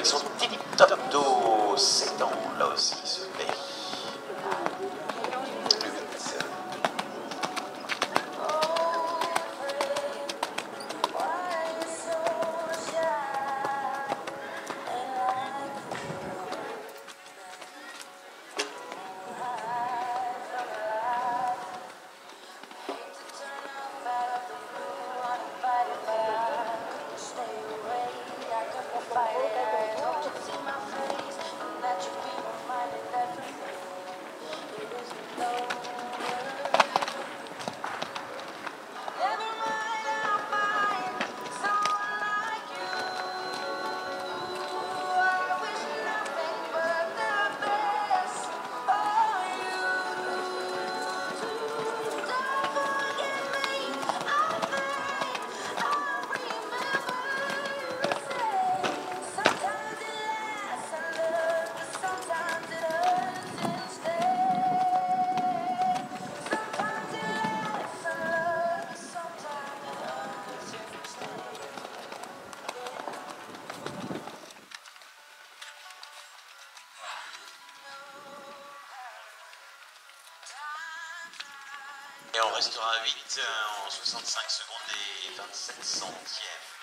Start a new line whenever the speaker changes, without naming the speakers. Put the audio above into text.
avec son tip top dos, 7 ans là aussi ce père. Le 8. Et on restera à 8 en 65 secondes et 27 centièmes.